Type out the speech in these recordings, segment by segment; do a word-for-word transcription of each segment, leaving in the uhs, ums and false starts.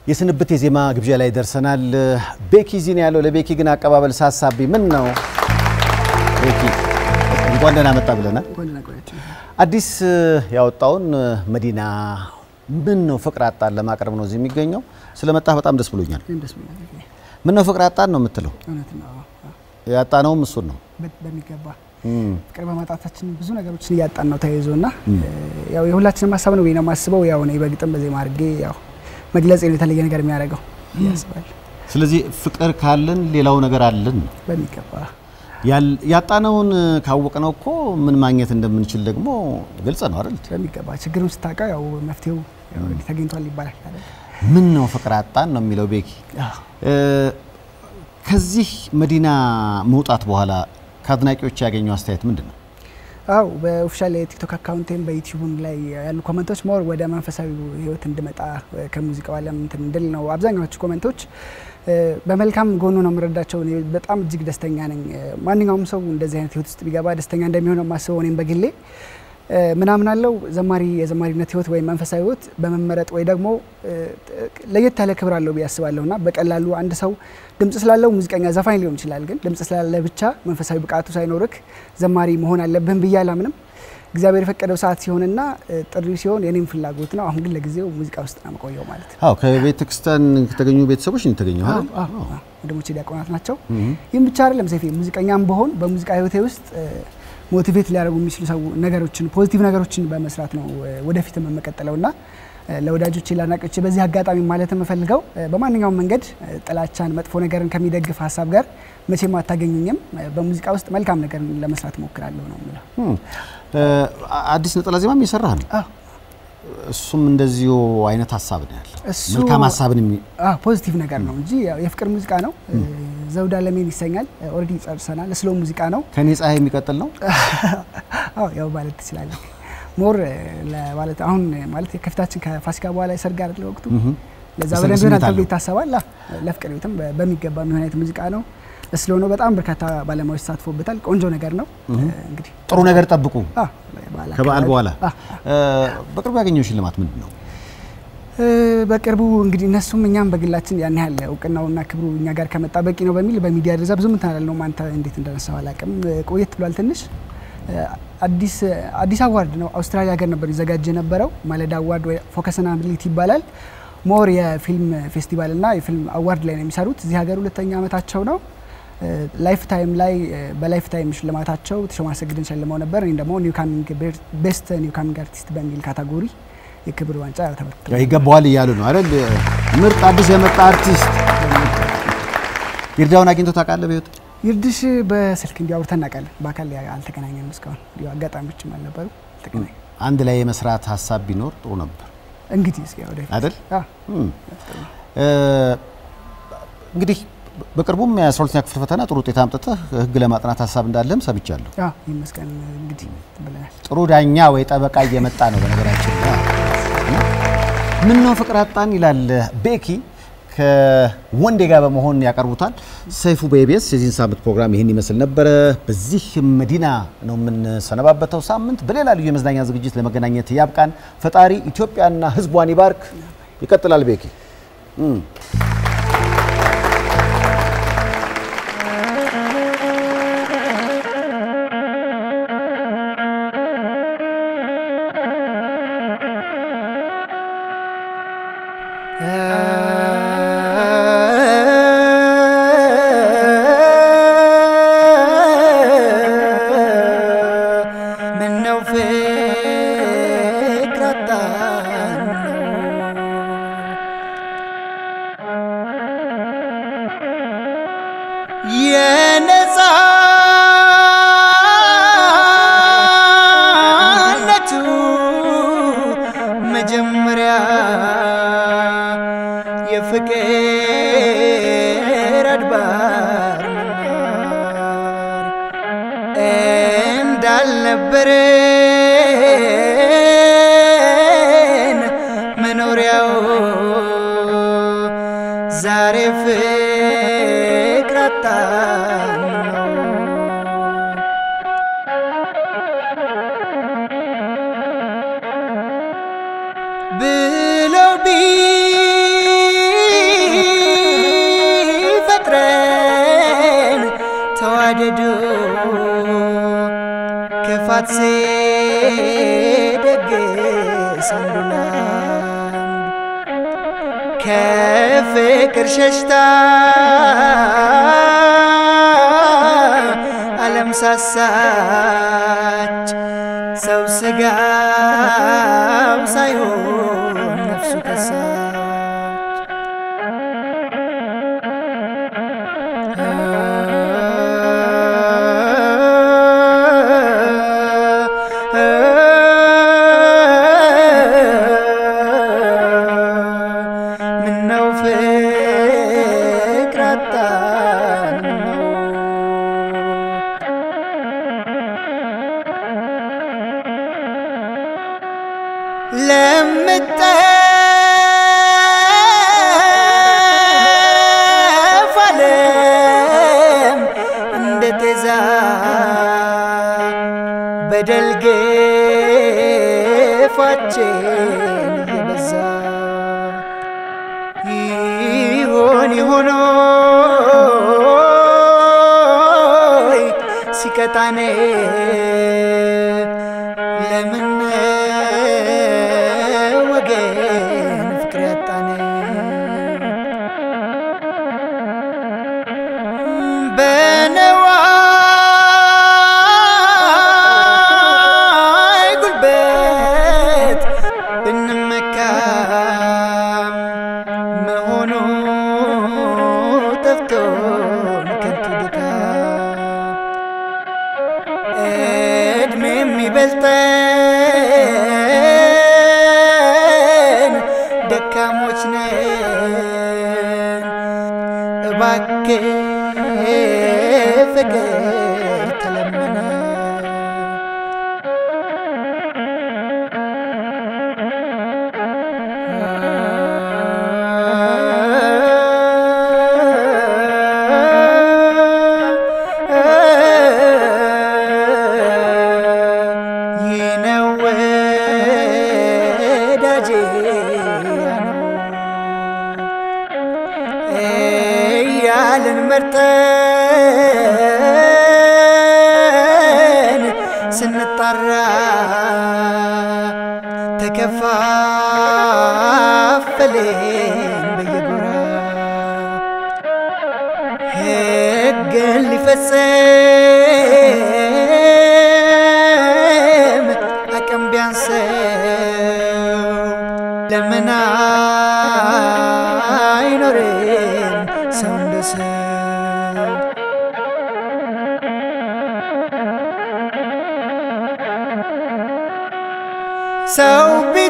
የስንብት የዜማ ግብዣ ላይ ደርሰናል ቤኪ ዚና ያለው ለቤኪ ግን አቀባበል ሳሳቢ ምን ነው ቤኪ እንኳን ደህና መጣ ብለናል አዲስ ያወጣውን መዲና ምን ነው ፍቅር አጣን ለማቅረብ ነው እዚህ የሚገኘው ስለመጣ በጣም ደስ ብሎኛል ምን ነው ፍቅር አጣን ነው የምትለው እውነት ነው ያጣነው እሱ ነው በሚገባ ፍቅር በማጣታችን ብዙ ነገሮችን ያጣን ነው ተያይዞና ያው የሁላችንም ሐሳብ ነው ወይና ማስበው ያው ነው በግጥም በዜማ አድርጌ ያው መግለጽ የተለየ ነገር የሚያደርገው ያስባል ስለዚህ ፍቅር ካለን ሌላው ነገር አለን በሚገባ ያጣነውን ካወቅነው እኮ ምን ማግኘት እንደምንችል ደግሞ ግልጽ ነው አይደል በሚገባ ችግሩን ስታቃ ያው መፍትሄው ያው ተገኝቷል ይባላል አይደል ምን ነው ፍቅር አጣን ነው የሚለው ቤኪ ከዚህ መዲና መውጣት በኋላ ካድናቂዎች ያገኙ አስተያየት ምንድነው አው በኦፊሻል የቲክቶክ አካውንቴም በዩቲዩብም ላይ ያሉ ኮሜንቶች ሞር ወደ መንፈሳዊ ህይወት እንድመጣ ከሙዚቃው ዓለም እንትን እንድል ነው አብዛኛዎቹ ኮሜንቶች በመልካም ጎኑ ነው ምረዳቸው በጣም እጅግ ደስተኛ ነኝ ማንኛውም ሰው እንደዚህ አይነት ህይወት ውስጥ ቢገባ ደስተኛ እንደሚሆን ማስበው እኔም በግሌ ምናምን አለው ዘማሪ የዘማሪነት ህይወት ወይ መንፈሳዊ ህይወት በመመረጥ ወይ ደግሞ ለየት ያለ ክብር አለው ቢያስባለውና በቀላሉ አንድ ሰው ድምጽ ስላለው ሙዚቀኛ ዘፋኝ ሊሆን ይችላል ግን ድምጽ ስላለ ብቻ መንፈሳዊ ብቃቱ ሳይኖርክ ዘማሪ መሆን አለብን ብያላምንም እግዚአብሔር የፈቀደው ሰዓት ሲሆንና ጥሪ ሲሆን የኔም ፍላጎት ነው አሁን ግን ለጊዜው ሙዚቃ ውስጥ ነው መቆየው ማለት አው ከቤተክርስቲያን ከተገኙ ቤተሰቦች ነው ተገኘው አይደል አዎ ወደሞቼ ዲያቆናት ናቸው ይሄን ብቻ አይደለም ሰይፌ ሙዚቀኛም በሆን በሙዚቃ ህይወቴ ውስጥ ሞቲቬት ሊያደርጉ የሚችሉ ሰው ነገሮችን ፖዚቲቭ ነገሮችን በመስራት ነው ወደፊት መመቀጠለውና ለወዳጆቼ ላናቀች በዚህ አጋጣሚ ማለት የምፈልገው በማንኛውም መንገድ ጥላቻን መጥፎ ነገርን ከሚደግፍ ሐሳብ ጋር መቼም አታገኙኝም በሙዚቃ ውስጥ መልካም ነገር ለመስራት ሞክራለሁ ነው ማለት አዲስ ነጠላ ዜማም ይሰራህ ነው አዎ እሱም እንደዚሁ አይነት ሐሳብ ነው ያለው መልካም ሐሳብን አዎ ፖዚቲቭ ነገር ነው እንጂ የፍቅር ሙዚቃ ነው ዘውዳ ለምን ይሰኛል ኦሬዲ ጸርሰናል ስሎ ሙዚቃ ነው ከኔ ፀሐይ የሚቀጥል ነው አዎ ያው ማለት ትችላለህ ሞር ለማለት አሁን ማለት ከፍታችን ከፋሲካ በኋላ ይሰርግ አይደል ወቅቱ ለዛ በደንብ ነው ተብሎ ይታሰባል ለፍቅር ቤትም በሚገባ የሚሆን አይነት ሙዚቃ ነው ስሎ ነው በጣም በርካታ ባለሙያዎች ተሳትፎበታል ቆንጆ ነገር ነው እንግዲህ ጥሩ ነገር ጠብቁ ከበዓል በኋላ በቅርቡ ያገኘው ሽልማት ምንድነው በቅርቡ እንግዲህ እነሱም እኛም በግላችን ያን ያህል እውቅናውና ክብሩ እኛ ጋር ከመጣ በቂ ነው በሚል በሚዲያ ደረጃ ብዙ ምን ታላል ነው ማንተ እንዴት እንደነሳው አላቀም ቆየት ብሏል ትንሽ አዲስ አዲስ አዋርድ ነው አውስትራሊያ ሀገር ነበር ይዘጋጀ ነበረው ማለዳ አዋርድ ወይ ፎከስ ኦን አቢሊቲ ይባላል ሞር የፊልም ፌስቲቫል እና የፊልም አዋርድ ላይ ነው የሚሰሩት እዚህ ሀገር ሁለተኛ አመታቸው ነው ላይፍ ታይም ላይ በላይፍ ታይም ሽልማታቸው ተሸማሰግደን ሸልመው ነበር እኔ ደግሞ ኒው ካሚንግ ቤስት ኒው ካሚንግ አርቲስት በሚል ካታጎሪ የክብር ዋንጫ ተበርክቷል ይገባዋል ይያሉ ነው አይደል ምርጥ አዲስ የመጣ አርቲስት ይርዳውን አግኝቶ ታውቃለህ በህይወት ይርድሽ በስልክ እንዲያወርተን እናውቃለን በአካል አልተገናኘንም እስካሁን ያው አጋጣሚዎችም አልነበሩ ተገናኘን አንድ ላይ የመስራት ሐሳብ ቢኖር ጥሩ ነበር እንግዲህ እስኪ ወደ አይደል አዎ እንግዲህ በቅርቡም የ12ኛ ክፍል ፈተና ጥሩ ውጤት አምጥተህ ህግ ለማጥናት ሐሳብ እንዳለም ሰብቻለሁ አዎ ይመስገን እንግዲህ ተበላሽ ጥሩ ዳኛ ወይ ጠበቃ እየመጣ ነው በነገራችን ምን ነው ፍቅር አጣን ይላል ቤኪ ከወንዴ ጋር በመሆን ያቀርቡታል ሰይፉ በኢቢኤስ የዚህን ሳምንት ፕሮግራም ይሄን ይመስል ነበር በዚህ መዲና ነው ምን ሰነባበተው ሳምንት በሌላ ልዩ የመዝናኛ ዝግጅት ለመገናኘት ያብቃን ፈጣሪ ኢትዮጵያና ህዝቧን ይባርክ ይቀጥላል ቤኪ Below be ራት ሲደግስ አንዱን ከፍቅር ሸሽታ ዓለም ሳሳች ሰው ስጋው ሳይሆን ነፍሱ ከሳች ምነው ፍቅር አጣን ለምጠፍ ዓለም እንደ ጤዛ በደል ግፋችን እየበዛ ይሆን ይሆኖይ ሲቀጣኔ ለምን ወገን ፍቅር ያጣኔ በነዋይ ጉልበት ብንመካ መሆኑ ጠፍቶን ከንቱ ድካም ዕድሜ የሚበልጠን ደካሞች ነን እባክህ ፍቅር ተለመነ ይህ ነው ወዳጄ እያልን መርጠን ስንጣራ ተከፋፈልን በየጎራ ሕግን ሊፈጽም አቅም ቢያንሰው ለምን አይኖርም ሰው እንደ ሰው ሰው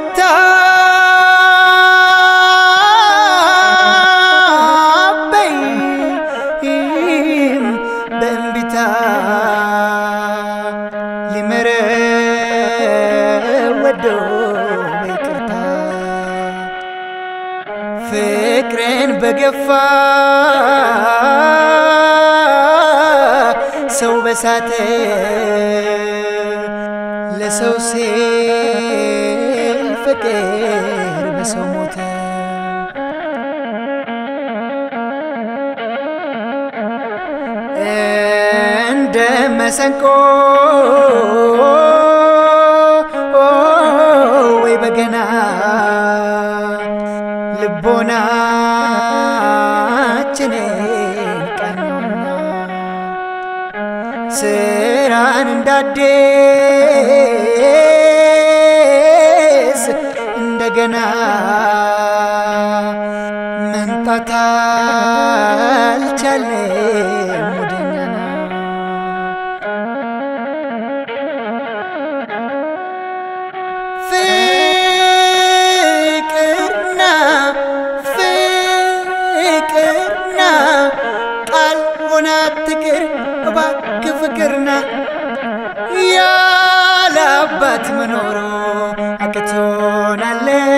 ቢታበይም በእንቢታ ሊምረው ወዶ በይቅርታ ፍቅርን በገፋ ሰው በሳተ ለሰው ሲል ፍቅር በሰው ሞተ እንደ መሰንቆ ወይ በገና ልቦናችንን ቀኙና ስራን እንዳዲስ እንደገና መንጣት አልቻልንም ወደኛና ፍቅርና ፍቅርና ቃል ሆና ትቅር እባክህ ፍቅርና ያለ አባት መኖሩ አቅቶናል